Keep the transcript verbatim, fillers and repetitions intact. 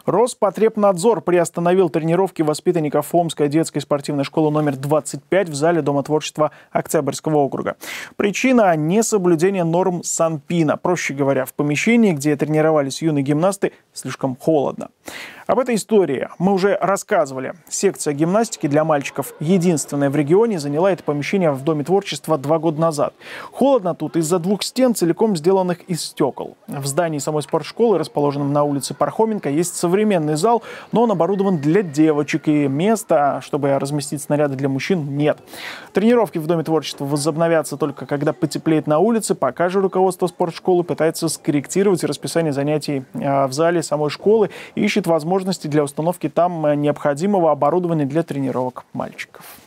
Роспотребнадзор приостановил тренировки воспитанников Омской детской спортивной школы номер двадцать пять в зале Дома творчества Октябрьского округа. Причина – несоблюдение норм Санпина. Проще говоря, в помещении, где тренировались юные гимнасты, слишком холодно. Об этой истории мы уже рассказывали. Секция гимнастики для мальчиков, единственная в регионе, заняла это помещение в Доме творчества два года назад. Холодно тут из-за двух стен, целиком сделанных из стекол. В здании самой спортшколы, расположенном на улице Пархоменко, есть современный зал, но он оборудован для девочек, и места, чтобы разместить снаряды для мужчин, нет. Тренировки в Доме творчества возобновятся только когда потеплеет на улице. Пока же руководство спортшколы пытается скорректировать расписание занятий в зале самой школы и ищет возможности для установки там необходимого оборудования для тренировок мальчиков.